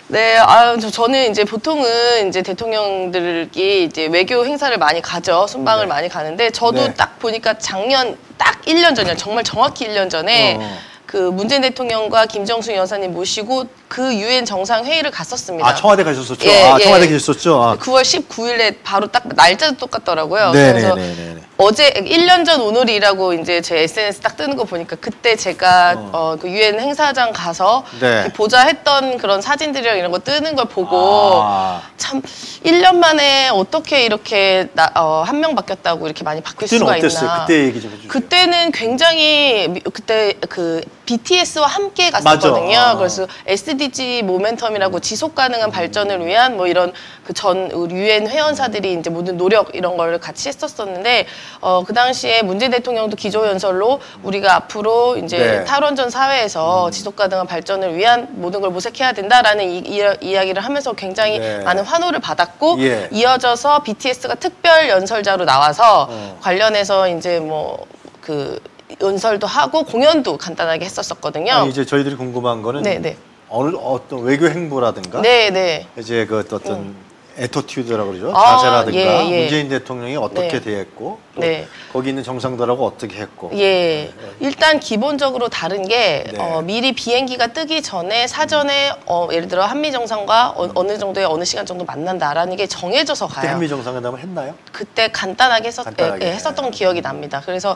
네, 저는 이제 보통은 이제 대통령들이 이제 외교 행사를 많이 가죠. 순방을 네. 많이 가는데 저도 네. 딱 보니까 작년 딱 1년 전이요. 정말 정확히 1년 전에 그 문재인 대통령과 김정숙 여사님 모시고 그 유엔 정상회의를 갔었습니다. 아, 청와대 가셨었죠? 예, 아, 청와대 예. 계셨었죠? 아. 9월 19일에 바로 딱 날짜도 똑같더라고요. 네네네네. 그래서 어제 1년 전 오늘이라고 이제 제 SNS 딱 뜨는 거 보니까 그때 제가 그 유엔 행사장 가서 네. 보자 했던 그런 사진들이랑 이런 거 뜨는 걸 보고 참 1년 만에 어떻게 이렇게 한 명 바뀌었다고 이렇게 많이 바뀔 수가 어땠어요? 있나. 그때 얘기 좀 해주세요. 그때는 굉장히 그때 그 BTS와 함께 갔었거든요. 그래서 SDG 모멘텀이라고 지속 가능한 발전을 위한 뭐 이런 그 전 유엔 회원사들이 이제 모든 노력 이런 걸 같이 했었었는데 그 당시에 문재인 대통령도 기조연설로 우리가 앞으로 이제 네. 탈원전 사회에서 지속 가능한 발전을 위한 모든 걸 모색해야 된다라는 이야기를 하면서 굉장히 네. 많은 환호를 받았고 예. 이어져서 BTS가 특별 연설자로 나와서 관련해서 이제 뭐 그 연설도 하고 공연도 간단하게 했었었거든요. 아니, 이제 저희들이 궁금한 거는 네네. 어떤 외교 행보라든가 네네. 이제 그 어떤 애토튜드라고 그러죠. 자세라든가 예, 예. 문재인 대통령이 어떻게 네. 대했고 또 네. 거기 있는 정상들하고 어떻게 했고. 예. 일단 기본적으로 다른 게 네. 미리 비행기가 뜨기 전에 사전에 예를 들어 한미 정상과 어느 정도의 어느 시간 정도 만난다라는 게 정해져서 그때 가요. 한미 정상회담을 했나요? 그때 간단하게 했었던 기억이 납니다. 그래서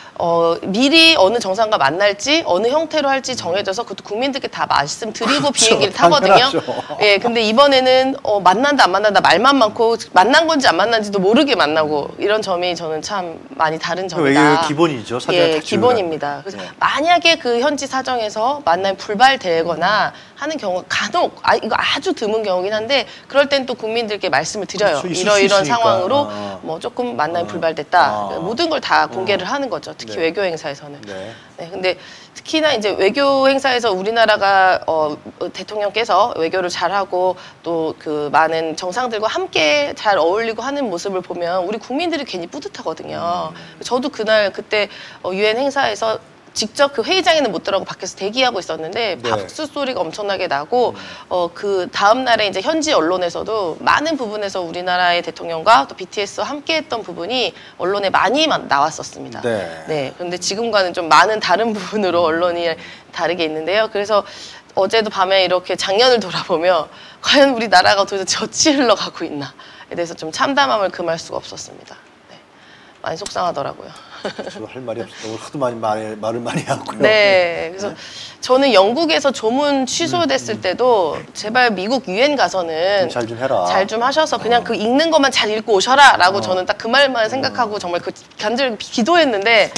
미리 어느 정상과 만날지 어느 형태로 할지 정해져서 그것도 국민들께 다 말씀드리고 그렇죠. 비행기를 타거든요. 당연하죠. 예, 근데 이번에는 만난다 안 만난다 말만 많고 만난 건지 안 만난지도 모르게 만나고 이런 점이 저는 참 많이 다른 점이다. 외교의 기본이죠. 사전에 예, 기본입니다. 그래서 네. 만약에 그 현지 사정에서 만남이 불발되거나 하는 경우가 간혹 이거 아주 드문 경우긴 한데 그럴 땐 또 국민들께 말씀을 드려요. 그렇죠. 있을 이러이러한 수 있으니까. 상황으로 뭐 조금 만남이 불발됐다. 모든 걸 다 공개를 하는 거죠. 특히 네. 외교 행사에서는. 네. 네, 근데 특히나 이제 외교 행사에서 우리나라가 대통령께서 외교를 잘하고 또 그 많은 정상들과 함께 잘 어울리고 하는 모습을 보면 우리 국민들이 괜히 뿌듯하거든요. 저도 그때 유엔 행사에서 직접 그 회의장에는 못 들어가고 밖에서 대기하고 있었는데 네. 박수 소리가 엄청나게 나고 그 다음 날에 이제 현지 언론에서도 많은 부분에서 우리나라의 대통령과 또 BTS와 함께했던 부분이 언론에 많이 나왔었습니다. 네. 네. 그런데 지금과는 좀 많은 다른 부분으로 언론이 다르게 있는데요. 그래서 어제도 밤에 이렇게 작년을 돌아보며 과연 우리나라가 도대체 어찌 흘러가고 있나에 대해서 좀 참담함을 금할 수가 없었습니다. 네. 많이 속상하더라고요. 저도 할 말이 없어서 하도 말을 많이 하고요. 네, 그래서 저는 영국에서 조문 취소됐을 때도 제발 미국 유엔 가서는 잘 좀 해라. 잘 좀 하셔서 그냥 그 읽는 것만 잘 읽고 오셔라라고 저는 딱 그 말만 생각하고 정말 그 간절히 기도했는데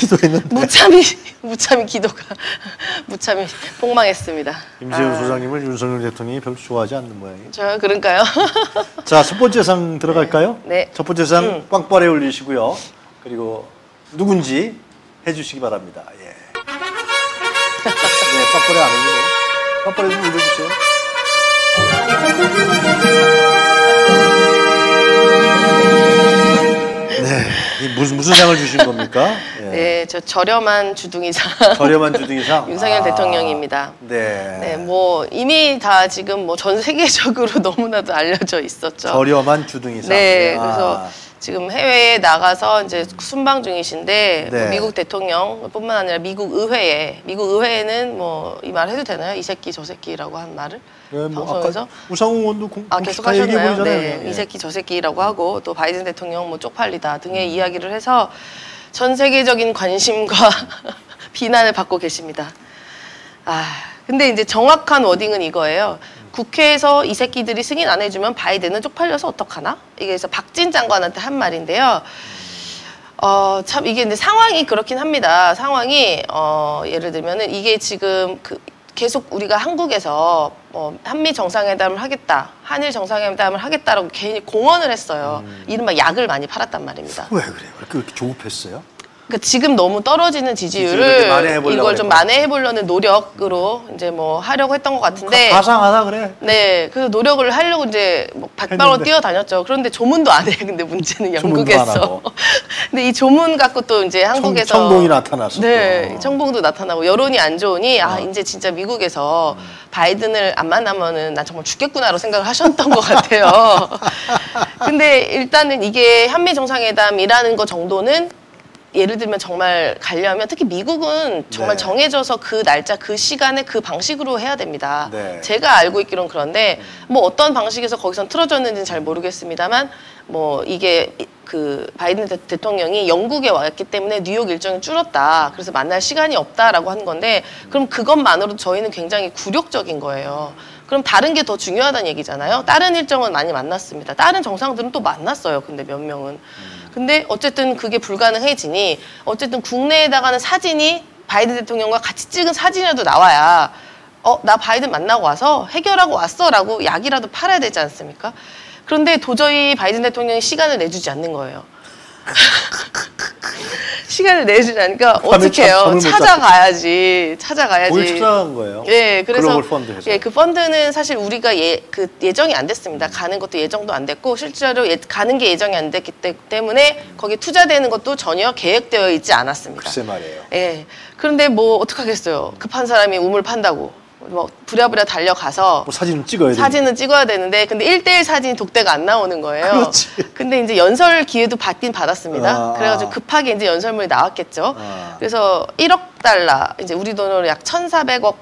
무참히 기도가 무참히 폭망했습니다. 임재훈 소장님을 윤석열 대통령이 별로 좋아하지 않는 모양이에요. 저 그런가요? 자, 첫 번째 상 들어갈까요? 네. 첫 번째 상 빵빠레 올리시고요. 그리고 누군지 해주시기 바랍니다. 예. 네, 빵빠레 안 올리네요. 빵빠레 좀 올려주세요. 네, 무슨 상을 주신 겁니까? 예. 네, 저 저렴한 주둥이상. 저렴한 주둥이상. 윤석열 대통령입니다. 네. 네, 뭐 이미 다 지금 뭐 전 세계적으로 너무나도 알려져 있었죠. 저렴한 주둥이상. 네, 그래서 지금 해외에 나가서 이제 순방 중이신데 네. 미국 대통령뿐만 아니라 미국 의회에는 뭐 이 말 해도 되나요? 이 새끼 저 새끼라고 한 말을 네, 뭐 방송에서 아까 우상호 의원도 계속 얘기해 하셨나요? 보이잖아요. 네, 예. 이 새끼 저 새끼라고 하고 또 바이든 대통령 뭐 쪽팔리다 등의 이야기를 해서 전 세계적인 관심과 비난을 받고 계십니다. 근데 이제 정확한 워딩은 이거예요. 국회에서 이 새끼들이 승인 안 해주면 바이든은 쪽팔려서 어떡하나? 이게 그래서 박진 장관한테 한 말인데요. 참 이게 근데 상황이 그렇긴 합니다. 상황이 예를 들면은 이게 지금 계속 우리가 한국에서 한미 정상회담을 하겠다, 한일 정상회담을 하겠다라고 괜히 공언을 했어요. 이른바 약을 많이 팔았단 말입니다. 왜 그래요? 그렇게 조급했어요? 그러니까 지금 너무 떨어지는 지지율을 만회해보려고 이걸 좀 만회해보려는 노력으로 이제 뭐 하려고 했던 것 같은데. 가상하다 그래. 네, 그래서 노력을 하려고 이제 뭐 백방으로 뛰어다녔죠. 그런데 조문도 안 해. 근데 문제는 영국에서. 근데 이 조문 갖고 또 이제 한국에서 청봉이 나타났어. 네, 청봉도 나타나고 여론이 안 좋으니 아 이제 진짜 미국에서 바이든을 안 만나면은 난 정말 죽겠구나로 생각을 하셨던 것 같아요. 근데 일단은 이게 한미 정상회담이라는 거 정도는 예를 들면 정말 가려면 특히 미국은 정말 네. 정해져서 그 날짜 그 시간에 그 방식으로 해야 됩니다. 네. 제가 알고 있기로는 그런데 뭐 어떤 방식에서 거기선 틀어졌는지는 잘 모르겠습니다만 뭐 이게 그 바이든 대통령이 영국에 왔기 때문에 뉴욕 일정이 줄었다. 그래서 만날 시간이 없다라고 하는 건데 그럼 그것만으로도 저희는 굉장히 굴욕적인 거예요. 그럼 다른 게 더 중요하다는 얘기잖아요. 다른 일정은 많이 만났습니다. 다른 정상들은 또 만났어요. 근데 몇 명은. 근데 어쨌든 그게 불가능해지니 어쨌든 국내에다가는 사진이 바이든 대통령과 같이 찍은 사진이라도 나와야 나 바이든 만나고 와서 해결하고 왔어라고 약이라도 팔아야 되지 않습니까? 그런데 도저히 바이든 대통령이 시간을 내주지 않는 거예요. 시간을 내주지 않으니까 어떻게 해요? 찾아가야지. 뭘 찾아간 거예요? 예, 그래서 글로벌 펀드에서. 예, 그 펀드는 사실 우리가 예정이 안 됐습니다. 가는 것도 예정도 안 됐고 실제로 가는 게 예정이 안 됐기 때문에 거기 투자되는 것도 전혀 계획되어 있지 않았습니다. 글쎄 말이에요. 예. 그런데 뭐 어떡하겠어요. 급한 사람이 우물 판다고. 뭐 부랴부랴 달려가서 뭐 사진은 찍어야 돼. 사진은 찍어야 되는데 근데 1:1 사진이 독대가 안 나오는 거예요. 그렇지. 근데 이제 연설 기회도 받긴 받았습니다. 그래가지고 급하게 이제 연설문이 나왔겠죠. 그래서 1억 달러, 이제 우리 돈으로 약 1,400억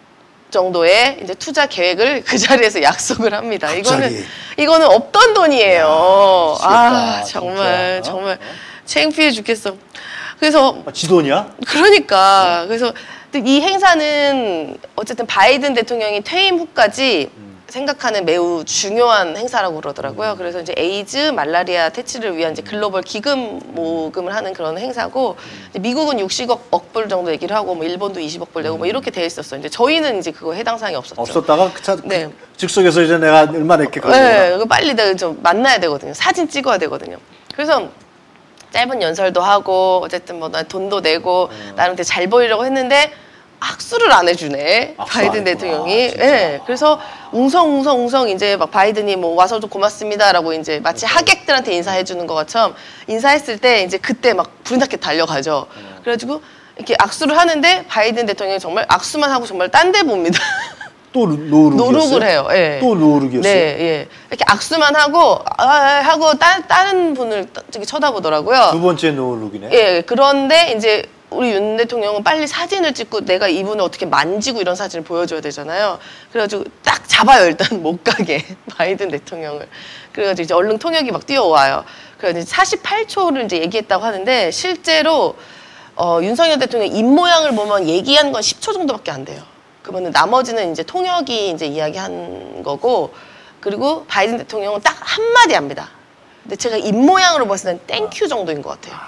정도의 이제 투자 계획을 그 자리에서 약속을 합니다. 이거는 없던 돈이에요. 야, 정말 창피해 죽겠어. 그래서 지 돈이야? 그러니까 그래서 이 행사는 어쨌든 바이든 대통령이 퇴임 후까지 생각하는 매우 중요한 행사라고 그러더라고요. 그래서 이제 에이즈, 말라리아 퇴치를 위한 이제 글로벌 기금 모금을 하는 그런 행사고 이제 미국은 60억 불 정도 얘기를 하고 뭐 일본도 20억 불 내고 뭐 이렇게 돼 있었어요. 이제 저희는 이제 그거 해당 사항이 없었죠. 없었다가 네. 즉석에서 이제 내가 얼마나 이렇게 걸려. 네, 그거 빨리 내가 좀 만나야 되거든요. 사진 찍어야 되거든요. 그래서 짧은 연설도 하고 어쨌든 뭐 나 돈도 내고 나름 되게 잘 보이려고 했는데 악수를 안 해주네 바이든 대통령이. 예. 그래서 웅성 이제 막 바이든이 뭐 와서 좀 고맙습니다라고 이제 마치 하객들한테 인사해 주는 것처럼 인사했을 때 이제 그때 막 불이 나게 달려가죠. 그래가지고 이렇게 악수를 하는데 바이든 대통령이 정말 악수만 하고 정말 딴 데 봅니다. 또 노룩을 해요. 예. 또 노룩이었어요. 네, 예. 이렇게 악수만 하고 하고 다른 분을 저기 쳐다보더라고요. 두 번째 노룩이네. 예. 그런데 이제 우리 윤 대통령은 빨리 사진을 찍고 내가 이분을 어떻게 만지고 이런 사진을 보여줘야 되잖아요. 그래가지고 딱 잡아요. 일단 못 가게 바이든 대통령을. 그래가지고 이제 얼른 통역이 막 뛰어와요. 그래서 48초를 이제 얘기했다고 하는데 실제로 윤석열 대통령 입 모양을 보면 얘기한 건 10초 정도밖에 안 돼요. 그러면 나머지는 이제 통역이 이제 이야기한 거고, 그리고 바이든 대통령은 딱 한마디 합니다. 근데 제가 입 모양으로 봤을 땐 땡큐 정도인 것 같아요.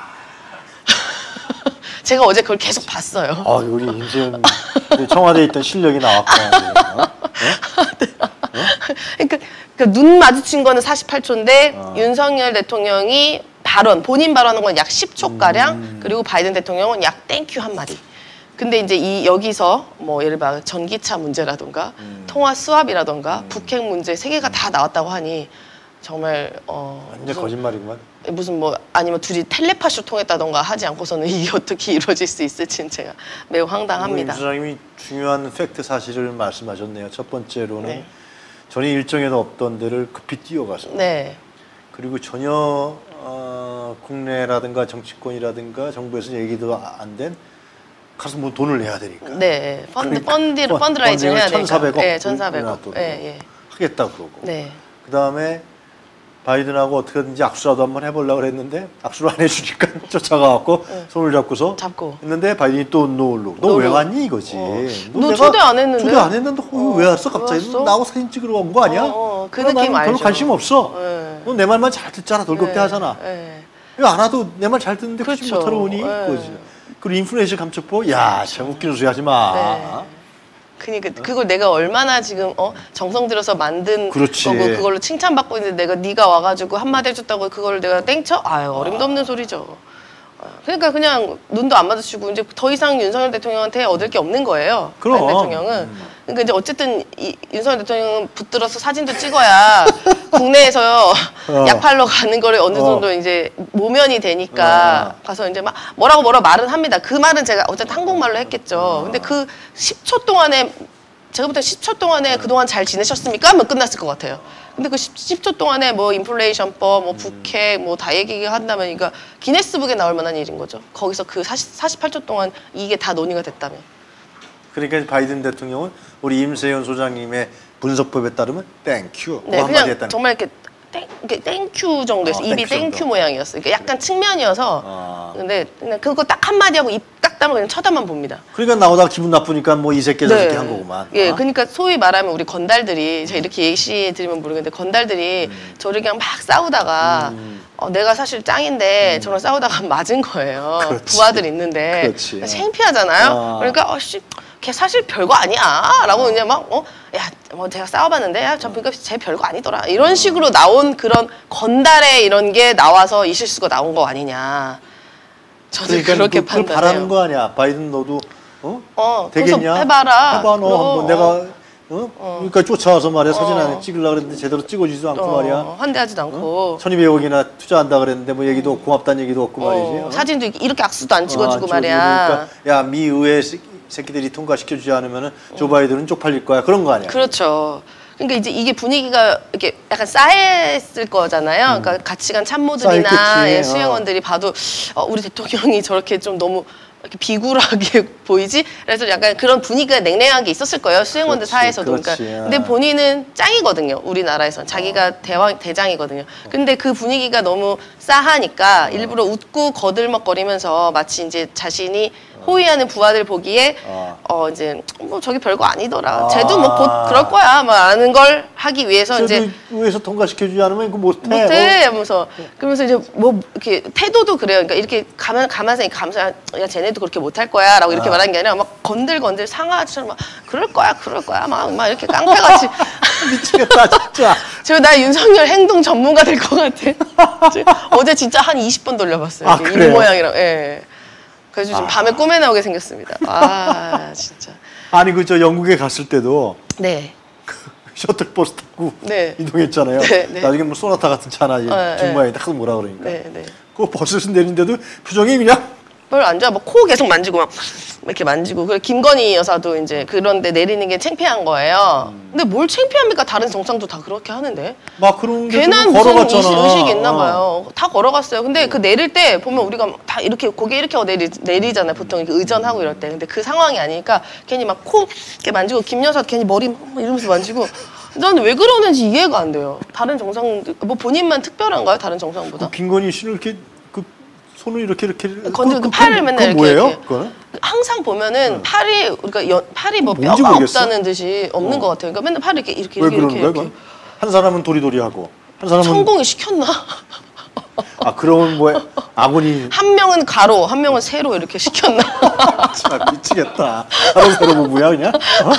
제가 어제 그걸 계속 봤어요. 우리 임세현 청와대에 있던 실력이 나왔구나. 그러니까 눈 마주친 거는 48초인데 윤석열 대통령이 본인 발언한 건 약 10초가량, 그리고 바이든 대통령은 약 땡큐 한마디. 근데 이제 여기서 뭐 예를 들어 전기차 문제라던가 통화 수합이라던가 북핵 문제 세 개가 다 나왔다고 하니 정말 완전 거짓말이구만. 무슨 뭐 아니면 둘이 텔레파시로 통했다던가 하지 않고서는 이게 어떻게 이루어질 수 있을지는 제가 매우 황당합니다. 임 부장님이 중요한 팩트 사실을 말씀하셨네요. 첫 번째로는 네. 전에 일정에도 없던 데를 급히 뛰어가서. 네. 그리고 전혀 국내라든가 정치권이라든가 정부에서 얘기도 안 된 가서 뭐 돈을 내야 되니까. 네. 펀드라이징 해야 되니까. 1,400억. 네, 1,400억. 예. 하겠다 그러고. 네. 그다음에 바이든하고 어떻게든지 악수라도 한번 해보려고 그랬는데 악수를 안 해주니까 쫓아가갖고 손을 잡고 했는데 바이든이 또 노룩. 너 왜 왔니 이거지. 너 초대 안 했는데. 초대 안 했는데 왜 왔어 갑자기. 너 나하고 사진 찍으러 온 거 아니야? 그 느낌 알죠. 별로 관심 없어. 네. 너 내 말만 잘 듣잖아. 돌격대 하잖아. 왜 안 와도 내 말 잘 듣는데 굳이 못하러 오니? 그거지. 그리고 인플레이션 감축법, 참 웃기는 소리 하지 마. 네. 그러니까 그걸 내가 얼마나 지금 정성 들여서 만든 그렇지. 거고 그걸로 칭찬받고 있는데 네가 와가지고 한마디 해줬다고 그걸 내가 땡쳐? 어림도 없는 소리죠. 그러니까 그냥 눈도 안 마주치고 이제 더 이상 윤석열 대통령한테 얻을 게 없는 거예요. 그럼. 대통령은. 그러니까 이제 어쨌든 윤석열 대통령은 붙들어서 사진도 찍어야 국내에서 약팔러 가는 거를 어느 정도 이제 모면이 되니까 가서 이제 막 뭐라고 말은 합니다. 그 말은 제가 어쨌든 한국말로 했겠죠. 근데 그 10초 동안에 제가 볼 때 10초 동안에 그동안 잘 지내셨습니까? 하면 끝났을 것 같아요. 근데 그 10초 동안에 뭐 인플레이션법, 뭐 북핵, 뭐 다 얘기한다면 이거 기네스북에 나올 만한 일인 거죠. 거기서 그 48초 동안 이게 다 논의가 됐다면. 그러니까 바이든 대통령은 우리 임세현 소장님의 분석법에 따르면 땡큐 네, 그냥 정말 이렇게 땡큐 정도였어. 입이 땡큐 모양이었어. 그러니까 약간 측면이어서. 근데 그냥 그거 딱 한마디 하고 입 딱 다물고 그냥 쳐다만 봅니다. 그러니까 나오다가 기분 나쁘니까 뭐 이 새끼 저 새끼 한 거구만. 예, 그러니까 소위 말하면 우리 건달들이 제가 이렇게 예시 드리면 모르겠는데 건달들이 저를 그냥 막 싸우다가 내가 사실 짱인데 저랑 싸우다가 맞은 거예요. 그렇지. 부하들 있는데 그렇지. 창피하잖아요. 그러니까 걔 사실 별거 아니야 라고 그냥 막 야 뭐 제가 싸워봤는데 야 저 그러니까 쟤 별거 아니더라 이런 식으로 나온 그런 건달의 이런 게 나와서 이 실수가 나온 거 아니냐. 저는 그러니까 그렇게 그걸 판단해요. 바라는 거 아니야. 바이든 너도 되겠냐? 해봐라. 해봐 너 한번 내가 그러니까 쫓아와서 말이야 사진 안에 찍으려고 그랬는데 제대로 찍어주지도 않고 말이야. 환대하지도 않고 1200억이나 투자한다 그랬는데 뭐 얘기도 없고 고맙다는 얘기도 없고 말이지. 사진도 이렇게 악수도 안 찍어주고 말이야. 그러니까 야 미 의회 새끼들이 통과시켜주지 않으면 조 바이든은 쪽팔릴 거야 그런 거 아니야. 그렇죠. 그러니까 이제 이게 분위기가 이렇게 약간 쌓였을 거잖아요. 그러니까 가치관 참모들이나 수행원들이 봐도 우리 대통령이 저렇게 좀 너무 이렇게 비굴하게 보이지? 그래서 약간 그런 분위기가 냉랭하게 있었을 거예요. 수행원들 사이에서도. 그러니까 근데 본인은 짱이거든요. 우리나라에서는. 자기가 대장이거든요. 근데 그 분위기가 너무 싸하니까 일부러 웃고 거들먹거리면서 마치 이제 자신이 호위하는 부하들 보기에 이제 뭐 저기 별거 아니더라. 쟤도 뭐 곧 그럴 거야. 막 아는 걸 하기 위해서 이제 위에서 통과시켜주지 않으면 이거 못해 하면서 그러면서 이제 뭐 이렇게 태도도 그래요. 그러니까 이렇게 가만히 야 쟤네도 그렇게 못할 거야라고 이렇게 말하는 게 아니라 막 건들건들 상하처럼 막 그럴 거야 막 이렇게 깡패같이 미치겠다 진짜. 나 윤석열 행동 전문가 될 것 같아. 어제 진짜 한 20번 돌려봤어요. 이 모양이랑. 예. 그래서 지금 밤에 꿈에 나오게 생겼습니다. 아 진짜. 아니 그 저 영국에 갔을 때도 네. 셔틀버스 타고 이동했잖아요. 나중에 뭐 소나타 같은 차나 중마에다 하도 뭐라 그러니까. 그 버스에서 내린데도 표정이 그냥 별로 안 좋아. 막 코 계속 만지고 막 이렇게 만지고. 그래 김건희 여사도 이제 그런데 내리는 게 창피한 거예요. 근데 뭘 창피합니까? 다른 정상도 다 그렇게 하는데. 막 그런 게 괜한 무슨 걸어갔잖아. 의식이 있나 봐요. 다 걸어갔어요. 근데 그 내릴 때 보면 우리가 다 이렇게 고개 이렇게 하고 내리잖아요. 보통 이렇게 의전하고 이럴 때. 근데 그 상황이 아니니까 괜히 막 코 이렇게 만지고 김 여사 괜히 머리 이러면서 만지고. 나는 왜 그러는지 이해가 안 돼요. 다른 정상 뭐 본인만 특별한가요? 다른 정상보다? 김건희 씨는 이렇게 손을 이렇게 건드리고 팔을 맨날 이렇게 뭐예요? 이렇게. 항상 보면은 팔이 우리가 팔이 뭐 뼈가 모르겠어? 없다는 듯이 없는 것 같아요. 그러니까 맨날 팔을 이렇게 왜 그러는 거야? 한 사람은 도리도리하고 한 사람은 천공이 시켰나? 그러면 뭐 아군이 한 명은 가로, 한 명은 세로 이렇게 시켰나? 참 미치겠다. 가로 세로 뭐 뭐야 그냥?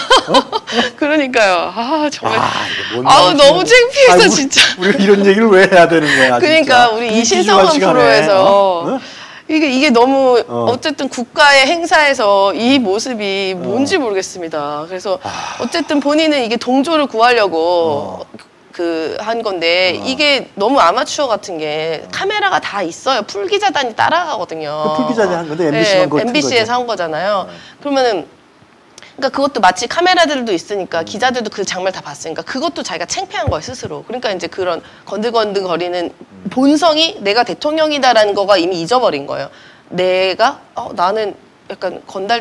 그러니까요. 정말. 너무 창피해서 진짜. 우리가 이런 얘기를 왜 해야 되는 거야? 그러니까 진짜. 우리 이신성한 프로에서 이게 너무 어쨌든 국가의 행사에서 이 모습이 뭔지 모르겠습니다. 그래서 어쨌든 본인은 이게 동조를 구하려고 한 건데 이게 너무 아마추어 같은 게 카메라가 다 있어요. 풀기자단이 따라가거든요. 풀기자단이 한 건데 MBC에서 한 거잖아요. 그러면은 그러니까 그것도 마치 카메라들도 있으니까 기자들도 그 장면을 다 봤으니까 그것도 자기가 창피한 거예요 스스로. 그러니까 이제 그런 건들건들거리는 본성이 내가 대통령이다라는 거가 이미 잊어버린 거예요. 내가 나는 약간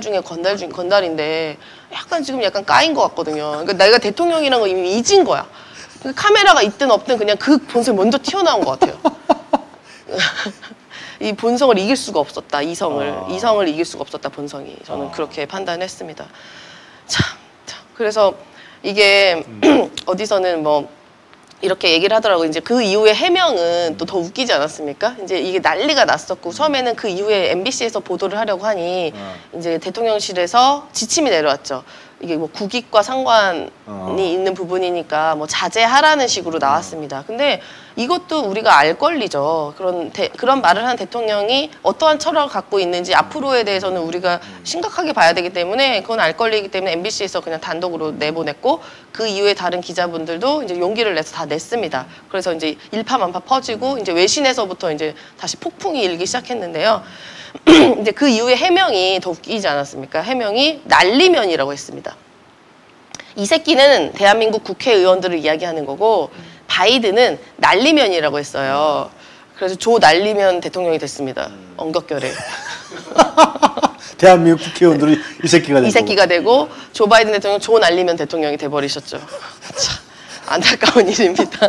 건달인데 약간 지금 약간 까인 것 같거든요. 그러니까 내가 대통령이라는 거 이미 잊은 거야. 카메라가 있든 없든 그냥 그 본성이 먼저 튀어나온 것 같아요. 이 본성을 이길 수가 없었다. 이성을 이길 수가 없었다. 본성이. 저는 그렇게 판단했습니다. 참. 그래서 이게 어디서는 뭐 이렇게 얘기를 하더라고요. 이제 그 이후에 해명은 또 더 웃기지 않았습니까? 이제 이게 난리가 났었고 처음에는 그 이후에 MBC에서 보도를 하려고 하니 이제 대통령실에서 지침이 내려왔죠. 이게 뭐 국익과 상관이 있는 부분이니까 뭐 자제하라는 식으로 나왔습니다. 근데 이것도 우리가 알 권리죠. 그런 말을 한 대통령이 어떠한 철학을 갖고 있는지 앞으로에 대해서는 우리가 심각하게 봐야 되기 때문에 그건 알 권리이기 때문에 MBC에서 그냥 단독으로 내보냈고 그 이후에 다른 기자분들도 이제 용기를 내서 다 냈습니다. 그래서 이제 일파만파 퍼지고 이제 외신에서부터 이제 다시 폭풍이 일기 시작했는데요. 이제 그 이후에 해명이 더 웃기지 않았습니까? 해명이 난리면이라고 했습니다. 이 새끼는 대한민국 국회의원들을 이야기하는 거고 바이든은 난리면이라고 했어요. 그래서 조 난리면 대통령이 됐습니다. 엉격결에. 대한민국 국회의원들이 이 새끼가 되고. 이 새끼가 되고 조 바이든 대통령 조 날리면 대통령이 돼버리셨죠. 참 안타까운 일입니다.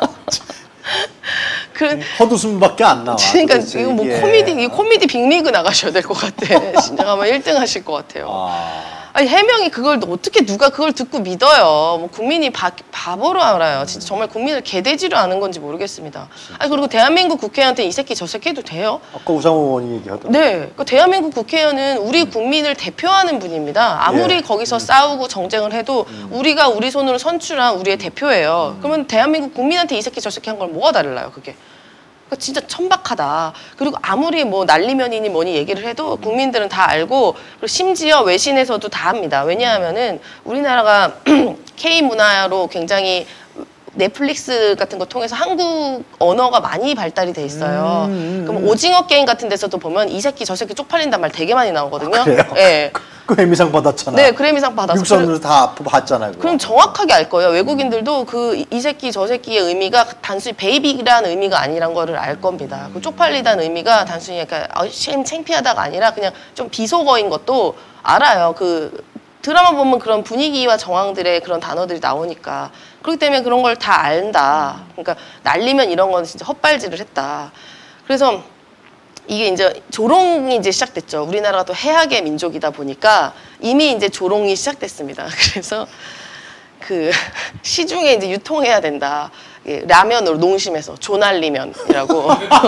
헛웃음밖에 안 나와. 그러니까 이거 뭐 코미디 빅리그 나가셔야 될 것 같아. 진짜 아마 1등 하실 것 같아요. 아니 해명이 그걸 어떻게 누가 그걸 듣고 믿어요. 뭐 국민이 바보로 알아요. 진짜 정말 국민을 개돼지로 아는 건지 모르겠습니다. 아니 그리고 대한민국 국회의원한테 이 새끼 저 새끼 해도 돼요? 아까 우상호 의원이 얘기하던. 네, 그 대한민국 국회의원은 우리 국민을 대표하는 분입니다. 아무리 거기서 싸우고 정쟁을 해도 우리가 우리 손으로 선출한 우리의 대표예요. 그러면 대한민국 국민한테 이 새끼 저 새끼 한 걸 뭐가 달라요, 그게? 진짜 천박하다. 그리고 아무리 뭐 난리면이니 뭐니 얘기를 해도 국민들은 다 알고 그리고 심지어 외신에서도 다 합니다. 왜냐하면은 우리나라가 K-문화로 굉장히 넷플릭스 같은 거 통해서 한국 언어가 많이 발달이 돼 있어요. 그럼 오징어 게임 같은 데서도 보면 이 새끼 저 새끼 쪽팔린단 말 되게 많이 나오거든요. 아, 그래요? 네. 그래미상 받았잖아. 네, 그래미상 받았어요. 육선으로 다 봤잖아요. 그거. 그럼 정확하게 알 거예요. 외국인들도 그 이 새끼 저 새끼의 의미가 단순히 베이비라는 의미가 아니란 거를 알 겁니다. 그 쪽팔리다는 의미가 단순히 약간 창피하다가 아니라 그냥 좀 비속어인 것도 알아요. 그 드라마 보면 그런 분위기와 정황들의 그런 단어들이 나오니까. 그렇기 때문에 그런 걸 다 안다. 그러니까 날리면 이런 건 진짜 헛발질을 했다. 그래서 이게 이제 조롱이 이제 시작됐죠. 우리나라가 또 해학의 민족이다 보니까 이미 이제 조롱이 시작됐습니다. 그래서 그 시중에 이제 유통해야 된다. 라면으로 농심에서 조날리면이라고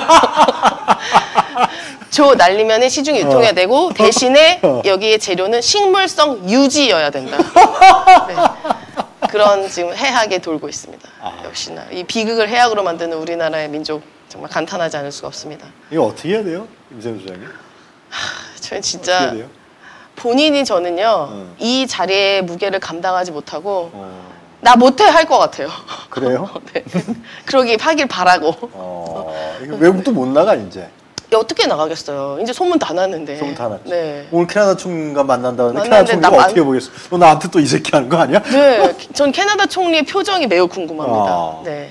조 날리면은 시중에 유통해야 되고 대신에 여기에 재료는 식물성 유지여야 된다. 네. 그런 지금 해학에 돌고 있습니다. 역시나 이 비극을 해학으로 만드는 우리나라의 민족 정말 감탄하지 않을 수가 없습니다. 이거 어떻게 해야 돼요, 임세훈 소장님? 저는 진짜 본인이 저는요 이 자리의 무게를 감당하지 못하고 나 못해 할 것 같아요. 그래요? 네. 그러기 하길 바라고. 이거 외국도 못 나가 이제. 어떻게 나가겠어요? 이제 소문 다 났는데. 소문 다 났지. 네. 오늘 캐나다 총리가 만난다는데 캐나다 총리가 어떻게 보겠어? 너 나한테 또 이 새끼 하는 거 아니야? 네, 전 캐나다 총리의 표정이 매우 궁금합니다. 네,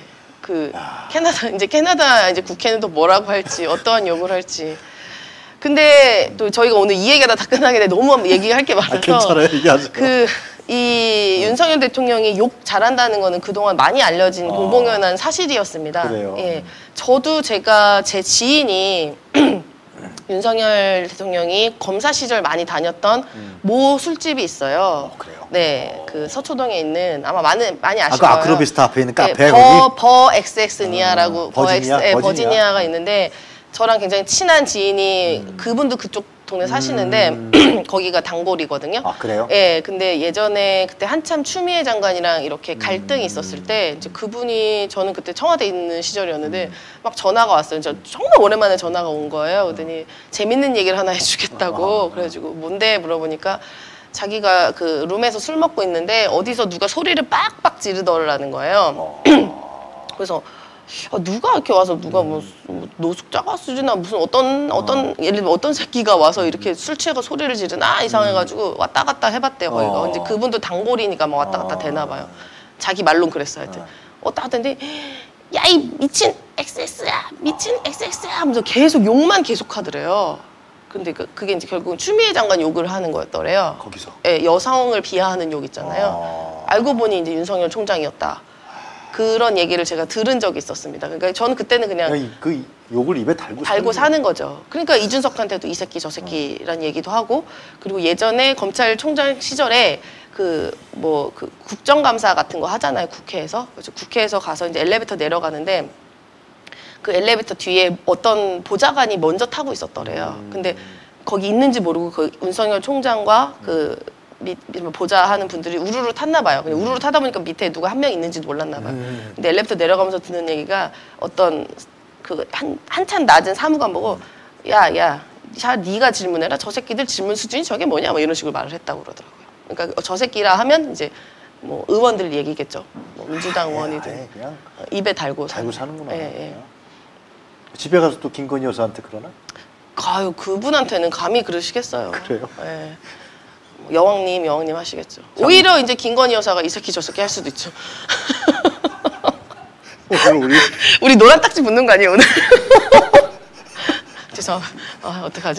캐나다 이제 국회는 또 뭐라고 할지, 어떠한 욕을 할지. 근데 또 저희가 오늘 이 얘기가 다 끝나게 돼 너무 얘기할 게 많아서. 괜찮아요, 얘기하세요. 이 윤석열 대통령이 욕 잘한다는 거는 그동안 많이 알려진 공공연한 사실이었습니다. 그래요. 예, 저도 제 지인이 윤석열 대통령이 검사 시절 많이 다녔던 모 술집이 있어요. 그래요? 네, 그 서초동에 있는 아마 많이 아실 거예요. 아크로비스타 앞에 있는 카페 네, 거기? 버 엑스엑스니아라고 버지니아? 버지니아가 있는데 저랑 굉장히 친한 지인이 그분도 그쪽 동네 사시는데 거기가 단골이거든요. 아, 그래요? 예, 근데 예전에 그때 한참 추미애 장관이랑 이렇게 갈등이 있었을 때 이제 그분이 저는 그때 청와대에 있는 시절이었는데 막 전화가 왔어요. 정말 오랜만에 전화가 온 거예요. 그랬더니 재밌는 얘기를 하나 해주겠다고 그래가지고 뭔데 물어보니까 자기가 그 룸에서 술 먹고 있는데 어디서 누가 소리를 빡빡 지르더라는 거예요. 그래서 누가 이렇게 와서 누가 뭐 노숙자가 수준이나 무슨 예를 들면 어떤 새끼가 와서 이렇게 술 취해가 소리를 지르나 이상해가지고 왔다 갔다 해봤대요. 거기가 이제 그분도 단골이니까 막 왔다 갔다 되나 봐요. 자기 말론 그랬어요. 하여튼 왔다 갔다 했는데 야 이 미친 XX야 미친 XX야 하면서 계속 욕만 계속 하더래요. 근데 그게 이제 결국은 추미애 장관 욕을 하는 거였더래요. 거기서? 예, 여성을 비하하는 욕 있잖아요. 알고 보니 이제 윤석열 총장이었다. 그런 얘기를 제가 들은 적이 있었습니다. 그러니까 저는 그때는 그냥 그 욕을 입에 달고 사는 거죠. 그러니까 이준석한테도 이 새끼 저 새끼란 얘기도 하고 그리고 예전에 검찰총장 시절에 그 국정감사 같은 거 하잖아요. 국회에서. 그래서 국회에서 가서 이제 엘리베이터 내려가는데 그 엘리베이터 뒤에 어떤 보좌관이 먼저 타고 있었더래요. 근데 거기 있는지 모르고 그 윤석열 총장과 그 보자 하는 분들이 우르르 탔나 봐요. 근데 우르르 타다 보니까 밑에 누가 한 명 있는지도 몰랐나 봐요. 근데 엘리베이터 내려가면서 듣는 얘기가 어떤 그 한참 낮은 사무관 보고 야, 네가 질문해라. 저 새끼들 질문 수준이 저게 뭐냐? 뭐 이런 식으로 말을 했다고 그러더라고요. 그러니까 저 새끼라 하면 이제 뭐 의원들 얘기겠죠. 뭐 민주당 의원이든 그냥 입에 달고 사는구나. 예. 집에 가서 또 김건희 여사한테 그러나? 아유, 그분한테는 감히 그러시겠어요. 그래요? 예. 여왕님 하시겠죠. 오히려 이제 김건희 여사가 이 새끼 저 새끼 할 수도 있죠. 우리 노란 딱지 붙는 거 아니에요 오늘? 죄송합니다. 어떡하지?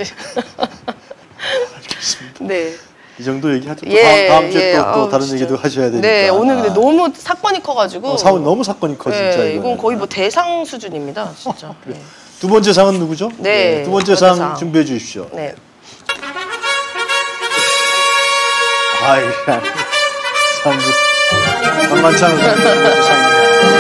알겠습니다. 네. 이 정도 얘기하죠. 다음 주에 또 다른 얘기도 하셔야 되니까. 네, 오늘 근데 너무 사건이 커가지고. 너무 사건이 커 진짜. 네, 이건 거의 뭐 대상 수준입니다, 진짜. 네. 두 번째 상은 누구죠? 네, 두 번째 상 준비해 주십시오. 네. 아이, 만만찮은 상입니다.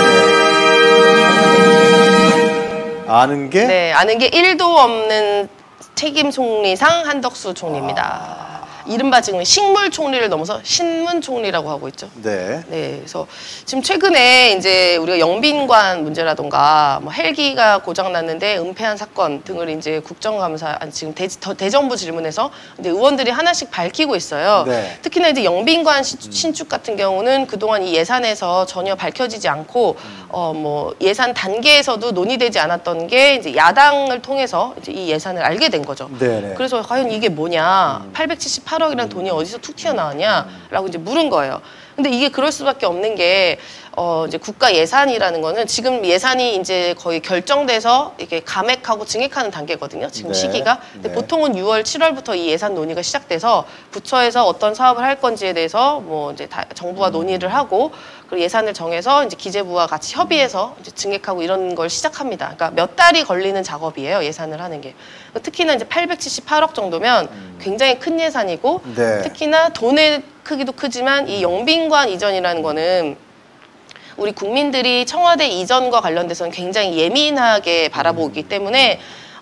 아는 게? 네, 아는 게 1도 없는 책임 총리상 한덕수 총리입니다. 이른바 지금 식물 총리를 넘어서 신문 총리라고 하고 있죠. 네. 네, 그래서 지금 최근에 이제 우리가 영빈관 문제라던가 뭐 헬기가 고장 났는데 은폐한 사건 등을 이제 국정감사 지금 대정부 질문에서 이제 의원들이 하나씩 밝히고 있어요. 네. 특히나 이제 영빈관 신축 같은 경우는 그동안 이 예산에서 전혀 밝혀지지 않고 뭐 예산 단계에서도 논의되지 않았던 게 이제 야당을 통해서 이제 이 예산을 알게 된 거죠. 네네. 그래서 과연 이게 뭐냐? 878억이라는 돈이 어디서 툭 튀어나왔냐라고 이제 물은 거예요. 근데 이게 그럴 수밖에 없는 게 이제 국가 예산이라는 거는 지금 예산이 이제 거의 결정돼서 이렇게 감액하고 증액하는 단계거든요. 지금 네. 시기가. 근데 보통은 6월, 7월부터 이 예산 논의가 시작돼서 부처에서 어떤 사업을 할 건지에 대해서 뭐 이제 정부와 논의를 하고 그리고 예산을 정해서 이제 기재부와 같이 협의해서 이제 증액하고 이런 걸 시작합니다. 그러니까 몇 달이 걸리는 작업이에요. 예산을 하는 게. 특히나 이제 878억 정도면 굉장히 큰 예산이고 네. 특히나 돈의 크기도 크지만 이 영빈관 이전이라는 거는 우리 국민들이 청와대 이전과 관련돼서는 굉장히 예민하게 바라보기 때문에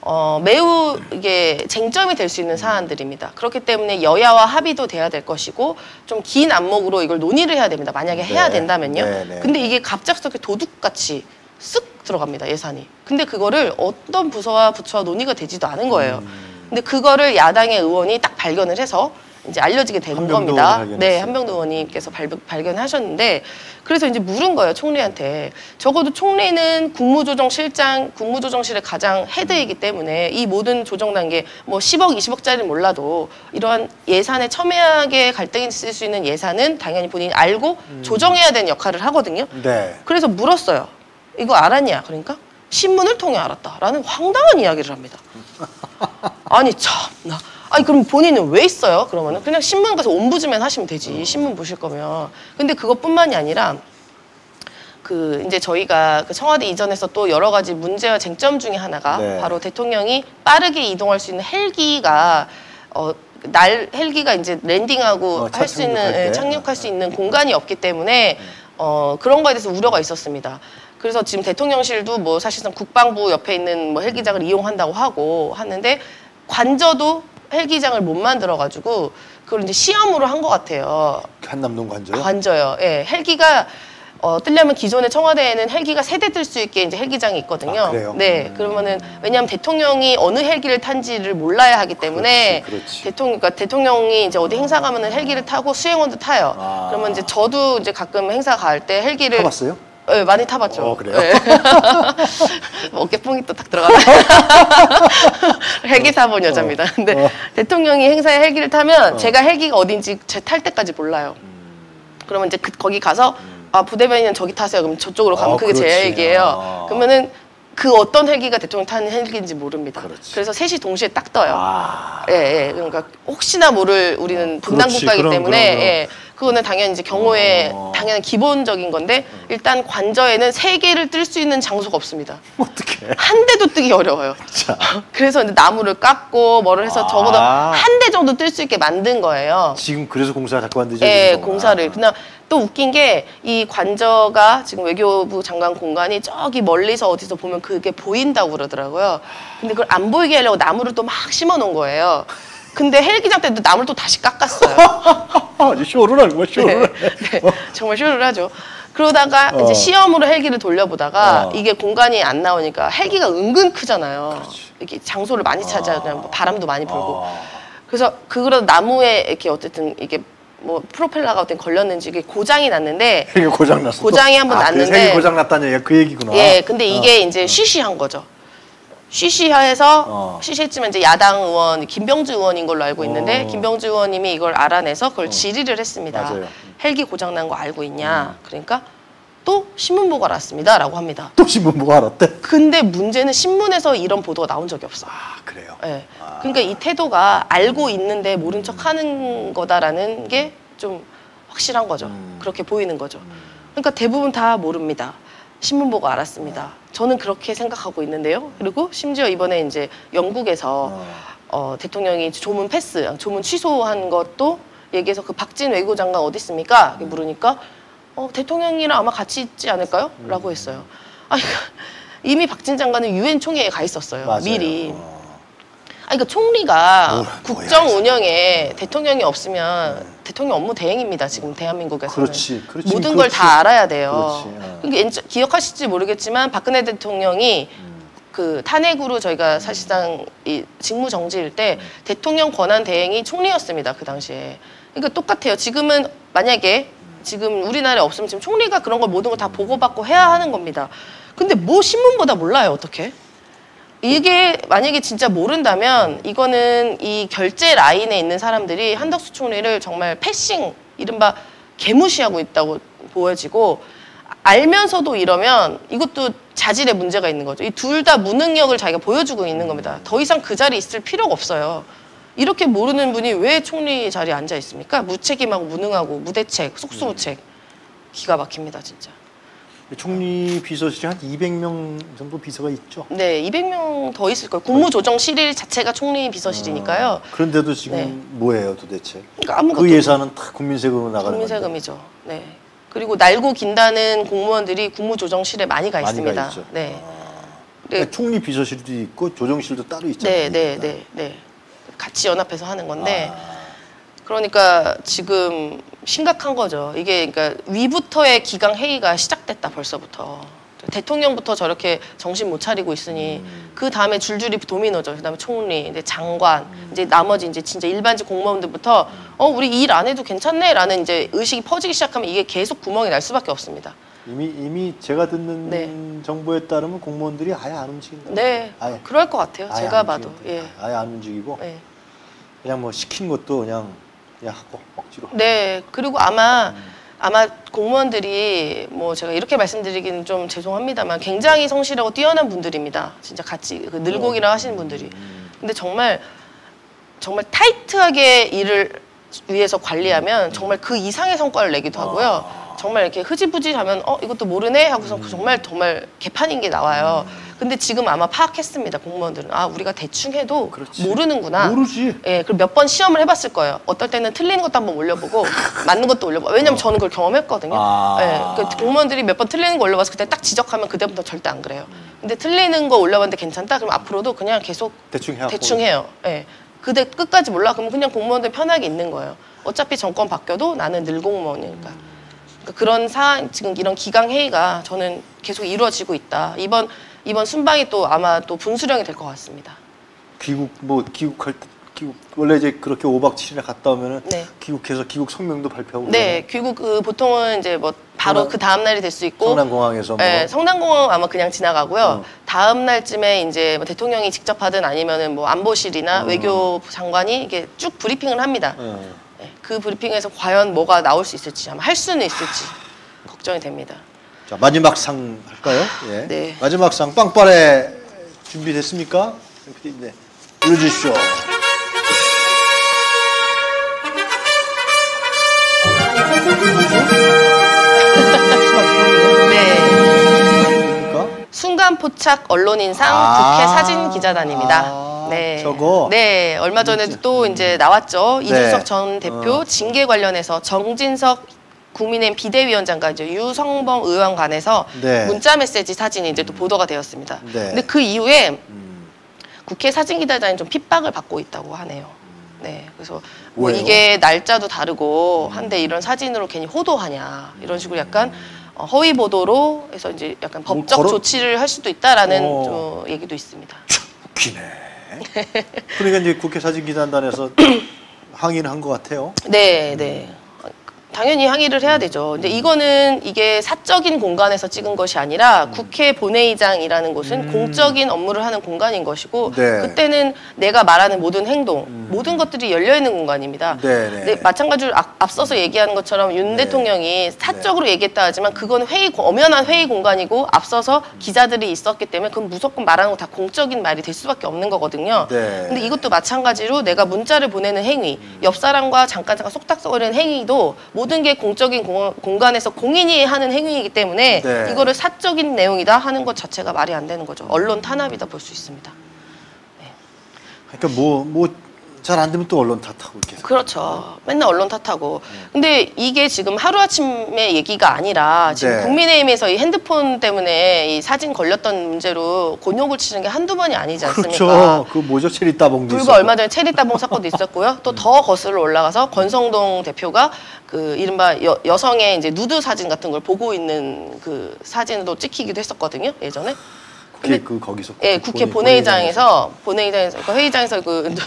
매우 이게 쟁점이 될 수 있는 사안들입니다. 그렇기 때문에 여야와 합의도 돼야 될 것이고 좀 긴 안목으로 이걸 논의를 해야 됩니다. 만약에 해야 된다면요. 근데 이게 갑작스럽게 도둑같이 쓱 들어갑니다. 예산이. 근데 그거를 어떤 부서와 부처와 논의가 되지도 않은 거예요. 근데 그거를 야당의 의원이 딱 발견을 해서 이제 알려지게 된 겁니다. 네, 한병도 의원님께서 발견하셨는데 그래서 이제 물은 거예요, 총리한테. 적어도 총리는 국무조정실장, 국무조정실의 가장 헤드이기 때문에 이 모든 조정 단계 뭐 10억, 20억짜리는 몰라도 이러한 예산에 첨예하게 갈등이 있을 수 있는 예산은 당연히 본인이 알고 조정해야 되는 역할을 하거든요. 네. 그래서 물었어요. 이거 알았냐? 그러니까 신문을 통해 알았다라는 황당한 이야기를 합니다. 아니 참나. 아니 그럼 본인은 왜 있어요? 그러면은 그냥 신문 가서 옴부즈맨 하시면 되지. 신문 보실 거면. 근데 그것뿐만이 아니라 그 이제 저희가 그 청와대 이전에서 또 여러 가지 문제와 쟁점 중에 하나가 바로 대통령이 빠르게 이동할 수 있는 헬기가 헬기가 이제 랜딩하고 할 수 있는 착륙할 수 있는 공간이 없기 때문에 그런 거에 대해서 우려가 있었습니다. 그래서 지금 대통령실도 뭐 사실상 국방부 옆에 있는 뭐 헬기장을 이용한다고 하는데 관저도 헬기장을 못 만들어가지고 그걸 이제 시험으로 한 것 같아요. 한남동 관저요? 관저요. 예, 헬기가 뜨려면 기존의 청와대에는 헬기가 3대 뜰 수 있게 이제 헬기장이 있거든요. 아, 그래요? 네, 그러면은 왜냐하면 대통령이 어느 헬기를 탄지를 몰라야 하기 때문에 그렇지. 그러니까 대통령이 이제 어디 행사 가면은 헬기를 타고 수행원도 타요. 그러면 이제 저도 이제 가끔 행사 갈 때 헬기를 타봤어요? 네, 많이 타봤죠. 그래요? 네. 어깨뽕이 또 딱 들어가네. 헬기 타본 여자입니다. 근데 대통령이 행사에 헬기를 타면 제가 헬기가 어딘지 탈 때까지 몰라요. 그러면 이제 거기 가서 부대변인은 저기 타세요. 그럼 저쪽으로 가면 그게 제 헬기예요. 그러면은 그 어떤 헬기가 대통령 타는 헬기인지 모릅니다. 그래서 셋이 동시에 딱 떠요. 예, 그러니까 혹시나 모를 우리는 분단 국가이기 때문에 그거는 당연히 이제 경호에 당연히 기본적인 건데 일단 관저에는 3개를 뜰 수 있는 장소가 없습니다. 어떡해. 한 대도 뜨기 어려워요. 그래서 이제 나무를 깎고 뭐를 해서 적어도 한 대 정도 뜰 수 있게 만든 거예요. 지금 그래서 공사가 자꾸 안 되죠? 네, 공사를. 그냥 또 웃긴 게 이 관저가 지금 외교부 장관 공간이 저기 멀리서 어디서 보면 그게 보인다고 그러더라고요. 근데 그걸 안 보이게 하려고 나무를 또 막 심어 놓은 거예요. 근데 헬기장 때도 나무를 또 다시 깎았어요. 쇼를 하는 거야, 쇼를. 네, 정말 쇼를 하죠. 그러다가 이제 시험으로 헬기를 돌려보다가 이게 공간이 안 나오니까 헬기가 은근 크잖아요. 그렇지. 이렇게 장소를 많이 차지하잖아요. 뭐 바람도 많이 불고. 그래서 그거로 나무에 이렇게 어쨌든 이게 뭐 프로펠러가 어떤 걸렸는지 이게 고장이 났는데 헬기 고장 났어. 고장이 한번 났는데 헬기 고장 났다는 얘기가 그 얘기구나. 예, 근데 이게 이제 쉬쉬한 거죠. 쉬쉬해서 쉬쉬했지만 이제 야당 의원 김병주 의원인 걸로 알고 있는데 김병주 의원님이 이걸 알아내서 그걸 질의를 했습니다. 맞아요. 헬기 고장 난 거 알고 있냐? 그러니까 또 신문 보고 알았습니다라고 합니다. 또 신문 보고 알았대? 근데 문제는 신문에서 이런 보도가 나온 적이 없어. 아, 그래요? 네. 그러니까 이 태도가 알고 있는데 모른 척 하는 거다라는 게 좀 확실한 거죠. 그렇게 보이는 거죠. 그러니까 대부분 다 모릅니다. 신문 보고 알았습니다. 저는 그렇게 생각하고 있는데요. 그리고 심지어 이번에 이제 영국에서 대통령이 조문 취소한 것도 얘기해서 그 박진 외교부 장관 어디 있습니까? 물으니까 대통령이랑 아마 같이 있지 않을까요? 라고 했어요. 아니, 이미 박진 장관은 유엔 총회에 가 있었어요. 맞아요. 미리. 그러니까 총리가 국정 운영에 대통령이 없으면 대통령 업무 대행입니다. 지금 대한민국에서는. 그렇지. 모든 걸 다 알아야 돼요. 그러니까 기억하실지 모르겠지만 박근혜 대통령이 그 탄핵으로 저희가 사실상 이 직무 정지일 때 대통령 권한 대행이 총리였습니다. 그 당시에. 그러니까 똑같아요. 지금은 만약에 지금 우리나라에 없으면 지금 총리가 그런 걸 모든 걸 다 보고받고 해야 하는 겁니다. 근데 뭐 신문보다 몰라요. 어떻게? 이게 만약에 진짜 모른다면 이거는 이 결제 라인에 있는 사람들이 한덕수 총리를 정말 패싱, 이른바 개무시하고 있다고 보여지고 알면서도 이러면 이것도 자질의 문제가 있는 거죠. 이 둘 다 무능력을 자기가 보여주고 있는 겁니다. 더 이상 그 자리에 있을 필요가 없어요. 이렇게 모르는 분이 왜 총리 자리에 앉아 있습니까? 무책임하고 무능하고 무대책, 속수무책. 기가 막힙니다, 진짜. 총리 비서실이 한 200명 정도 비서가 있죠? 네, 200명 더 있을 거예요. 국무조정실 자체가 총리 비서실이니까요. 그런데도 지금 뭐예요, 도대체? 그러니까 아무것도 그 예산은 다 국민세금으로 나가는 건데. 국민세금이죠. 네. 그리고 날고 긴다는 공무원들이 국무조정실에 많이 가 있습니다. 많이 가 있죠. 네. 그러니까 총리 비서실도 있고 조정실도 따로 있잖아요. 네. 같이 연합해서 하는 건데 그러니까 지금 심각한 거죠. 이게 그러니까 위부터의 기강 회의가 시작됐다 벌써부터. 대통령부터 저렇게 정신 못 차리고 있으니 그 다음에 줄줄이 도미노죠. 그다음에 총리, 이제 장관, 이제 나머지 이제 진짜 일반직 공무원들부터 우리 일 안 해도 괜찮네라는 이제 의식이 퍼지기 시작하면 이게 계속 구멍이 날 수밖에 없습니다. 이미 제가 듣는 정보에 따르면 공무원들이 아예 안 움직인다. 네, 아예. 그럴 것 같아요. 제가 봐도. 예. 아예 안 움직이고 그냥 뭐 시킨 것도 그냥 하고 억지로. 네, 그리고 아마 공무원들이 뭐 제가 이렇게 말씀드리기는 좀 죄송합니다만 굉장히 성실하고 뛰어난 분들입니다. 진짜 같이 그 늘곡이라 하시는 분들이. 근데 정말 타이트하게 일을 위해서 관리하면 정말 그 이상의 성과를 내기도 하고요. 정말 이렇게 흐지부지하면 이것도 모르네 하고서 정말 개판인 게 나와요. 근데 지금 아마 파악했습니다. 공무원들은 우리가 대충 해도 모르는구나. 모르지. 예, 그리고 몇 번 시험을 해봤을 거예요. 어떨 때는 틀리는 것도 한번 올려보고 맞는 것도 올려보고. 왜냐면 저는 그걸 경험했거든요. 예, 그 공무원들이 몇 번 틀리는 거 올려봐서 그때 딱 지적하면 그때부터 절대 안 그래요. 근데 틀리는 거 올려봤는데 괜찮다? 그럼 앞으로도 그냥 계속 대충 해요. 예. 그때 끝까지 몰라? 그러면 그냥 공무원들 편하게 있는 거예요. 어차피 정권 바뀌어도 나는 늘 공무원이니까. 그러니까 그런 지금 이런 기강 회의가 저는 계속 이루어지고 있다. 이번 순방이 또 아마 또 분수령이 될 것 같습니다. 귀국할 때 원래 이제 그렇게 5박 7일에 갔다 오면은 귀국해서 귀국 성명도 발표하고. 네, 귀국 보통은 이제 뭐 바로 그 다음 날이 될 수 있고. 성남공항에서. 네, 성남공항 아마 그냥 지나가고요. 다음 날쯤에 이제 뭐 대통령이 직접 하든 아니면은 뭐 안보실이나 외교부 장관이 이게 쭉 브리핑을 합니다. 네, 그 브리핑에서 과연 뭐가 나올 수 있을지, 아마 할 수는 있을지 걱정이 됩니다. 자, 마지막 상 할까요? 예. 네. 마지막 상 빵빠레 준비됐습니까? 네. 불러주십시오. 네. 순간 포착 언론인상 국회 사진 기자단입니다. 네. 저거. 네. 얼마 전에도 또 이제 나왔죠. 이준석 전 대표 징계 관련해서 정진석 국민의힘 비대위원장과 이제 유성범 의원 간에서 문자 메시지 사진이 이제 또 보도가 되었습니다. 근데 그 이후에 국회 사진기자단이 좀 핍박을 받고 있다고 하네요. 네, 그래서 뭐 이게 날짜도 다르고 한데 이런 사진으로 괜히 호도하냐 이런 식으로 약간 허위 보도로 해서 이제 약간 법적 조치를 할 수도 있다라는 좀 얘기도 있습니다. 웃기네. 그러니까 이제 국회 사진기자단에서 항의는 한 것 같아요. 네, 네. 당연히 항의를 해야 되죠. 근데 이게 사적인 공간에서 찍은 것이 아니라 국회 본회의장이라는 곳은 공적인 업무를 하는 공간인 것이고 네. 그때는 내가 말하는 모든 행동, 모든 것들이 열려있는 공간입니다. 네, 네. 근데 마찬가지로 앞서서 얘기하는 것처럼 윤 대통령이 사적으로 얘기했다 하지만 그건 엄연한 회의 공간이고 앞서서 기자들이 있었기 때문에 그건 무조건 말하는 거 다 공적인 말이 될 수밖에 없는 거거든요. 네. 근데 이것도 마찬가지로 내가 문자를 보내는 행위, 옆 사람과 잠깐 속닥거리는 행위도 모든 게 공적인 공간에서 공인이 하는 행위이기 때문에 네. 이거를 사적인 내용이다 하는 것 자체가 말이 안 되는 거죠. 언론 탄압이다 볼 수 있습니다. 네. 그러니까 뭐 잘 안 되면 또 언론 탓하고 이렇게. 그렇죠. 맨날 언론 탓하고. 근데 이게 지금 하루아침의 얘기가 아니라 지금 네. 국민의힘에서 이 핸드폰 때문에 이 사진 걸렸던 문제로 곤욕을 치는 게 한두 번이 아니지 않습니까? 그렇죠. 그 뭐죠? 체리 따봉도 불과 얼마 전에 체리 따봉 사건도 있었고요. 또 더 거슬러 올라가서 권성동 대표가 그 이른바 여성의 이제 누드 사진 같은 걸 보고 있는 그 사진도 찍히기도 했었거든요. 예전에. 국회 거기서 예, 국회 본회의장에서 그러니까 회의장에서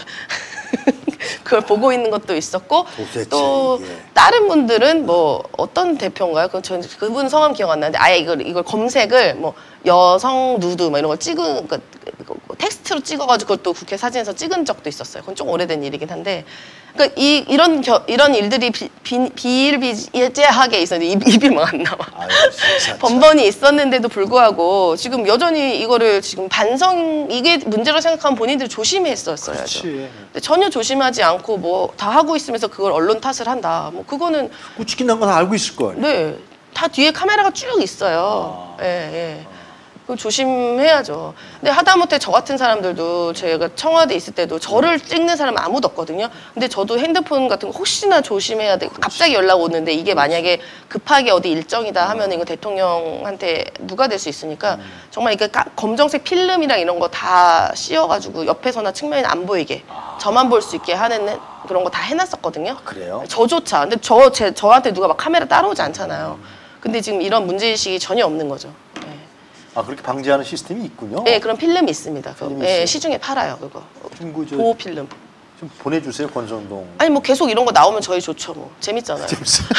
그걸 보고 있는 것도 있었고 도대체, 또 예. 다른 분들은 뭐 어떤 대표인가요? 그분 성함 기억 안 나는데 아예 이걸 검색을 뭐 여성 누드 막 이런 걸 찍은 그러니까 텍스트로 찍어가지고 그것도 국회 사진에서 찍은 적도 있었어요. 그건 좀 오래된 일이긴 한데 그러니까 이런 일들이 비일비재하게 있었는데 입이 막 안 나와. 아유, 진짜. 번번이 있었는데도 불구하고 지금 여전히 이거를 지금 이게 문제로 생각하면 본인들이 조심했었어야죠. 그렇지. 근데 전혀 조심하지 않고 뭐 다 하고 있으면서 그걸 언론 탓을 한다. 뭐 그거는 치킨 난 거 다 알고 있을 걸. 네, 다 뒤에 카메라가 쭉 있어요. 예, 예. 그거 조심해야죠. 근데 하다못해 저 같은 사람들도 제가 청와대 있을 때도 저를 찍는 사람은 아무도 없거든요. 근데 저도 핸드폰 같은 거 혹시나 조심해야 돼. 갑자기 연락 오는데 이게 만약에 급하게 어디 일정이다 하면 이거 대통령한테 누가 될 수 있으니까 정말 이게 검정색 필름이랑 이런 거 다 씌워가지고 옆에서나 측면이 안 보이게 저만 볼 수 있게 하는 그런 거 다 해놨었거든요. 그래요? 저조차. 근데 저한테 누가 막 카메라 따라오지 않잖아요. 근데 지금 이런 문제의식이 전혀 없는 거죠. 네. 아, 그렇게 방지하는 시스템이 있군요. 네, 그런 필름이 있습니다. 필름이 네, 있어요? 시중에 팔아요, 그거. 보호 필름. 좀 보내주세요, 권성동. 아니 뭐 계속 이런 거 나오면 저희 좋죠, 뭐 재밌잖아요. 재밌어요.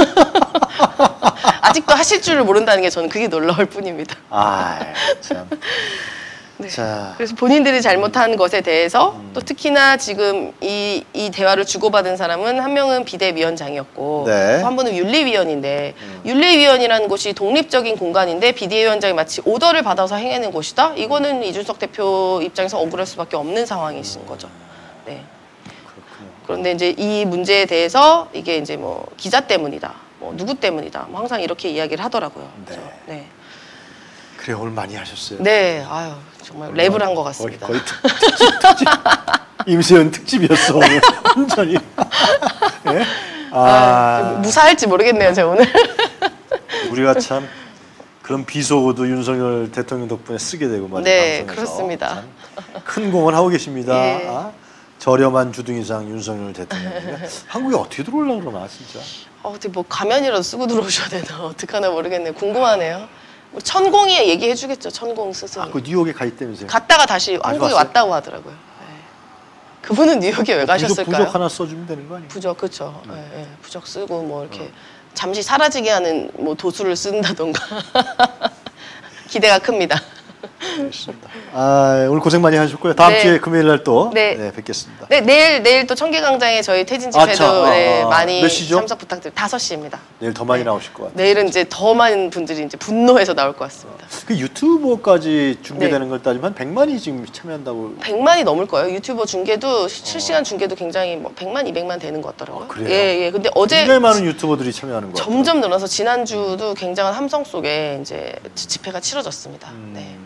아직도 하실 줄을 모른다는 게 저는 그게 놀라울 뿐입니다. 아, 참. 네. 자, 그래서 본인들이 잘못한 것에 대해서 또 특히나 지금 이 대화를 주고받은 사람은 한 명은 비대위원장이었고 네. 또 한 분은 윤리위원인데 윤리위원이라는 곳이 독립적인 공간인데 비대위원장이 마치 오더를 받아서 행하는 곳이다? 이거는 이준석 대표 입장에서 억울할 수밖에 없는 상황이신 거죠. 네. 그런데 이제 이 문제에 대해서 이게 이제 뭐 기자 때문이다, 뭐 누구 때문이다, 뭐 항상 이렇게 이야기를 하더라고요. 네. 네. 그래, 오늘 많이 하셨어요. 네, 아유 정말 랩을 한 것 같습니다. 거의 특집. 임세연 특집이었어, 오늘. 완전히. 네? 무사할지 모르겠네요, 제가 오늘. 우리가 참 그런 비속어도 윤석열 대통령 덕분에 쓰게 되고 말이죠. 네, 방송에서. 그렇습니다. 큰 공헌 하고 계십니다. 예. 저렴한 주둥이상 윤석열 대통령. 한국에 어떻게 들어오려고 그러나 진짜. 어떻게 뭐 가면이라도 쓰고 들어오셔야 되나 어떡하나 모르겠네요. 궁금하네요. 우리 천공이 얘기해 주겠죠. 천공 스승이. 그 뉴욕에 가 있다면서요? 갔다가 다시 한국에 왔어요? 왔다고 하더라고요. 네. 그분은 뉴욕에 왜 가셨을까요? 부적 하나 써주면 되는 거 아니에요? 부적, 그렇죠. 네, 네. 부적 쓰고 뭐 이렇게 잠시 사라지게 하는 뭐 도수를 쓴다던가. 기대가 큽니다. 알겠습니다. 오늘 고생 많이 하셨고요. 다음 네. 주에 금요일 날 또 네. 뵙겠습니다. 네, 내일 또 청계광장에 저희 퇴진 집회도 네, 많이 몇 시죠? 참석 부탁드립니다. 5시입니다. 내일 더 많이 나오실 것 같아요. 내일은 이제 더 많은 분들이 이제 분노해서 나올 것 같습니다. 그 유튜버까지 중계되는 네. 걸 따지면 100만이 지금 참여한다고. 100만이 넘을 거예요. 유튜버 중계도 실시간 중계도 굉장히 뭐 100만, 200만 되는 것 같더라고요. 그래요? 예, 예. 근데 어제 굉장히 많은 유튜버들이 참여하는 거 같아요. 점점 늘어서 지난주도 굉장한 함성 속에 이제 집회가 치러졌습니다. 네.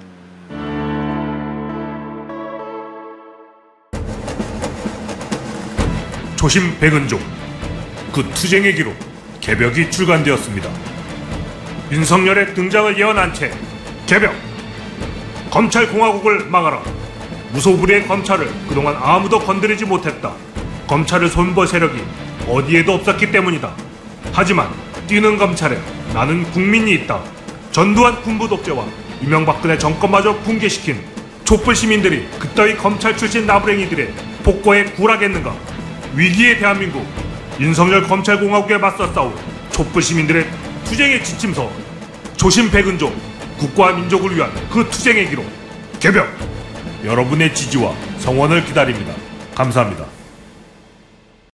조심 백은종, 그 투쟁의 기록 개벽이 출간되었습니다. 윤석열의 등장을 예언한 채 개벽! 검찰공화국을 막아라. 무소불위의 검찰을 그동안 아무도 건드리지 못했다. 검찰을 손볼 세력이 어디에도 없었기 때문이다. 하지만 뛰는 검찰에 나는 국민이 있다. 전두환 군부 독재와 이명박근혜 정권마저 붕괴시킨 촛불 시민들이 그따위 검찰 출신 나부랭이들의 폭거에 굴하겠는가? 위기의 대한민국, 윤석열 검찰공화국에 맞서 싸울 촛불 시민들의 투쟁의 지침서, 조심백은종, 국가와 민족을 위한 그 투쟁의 기록 개벽! 여러분의 지지와 성원을 기다립니다. 감사합니다.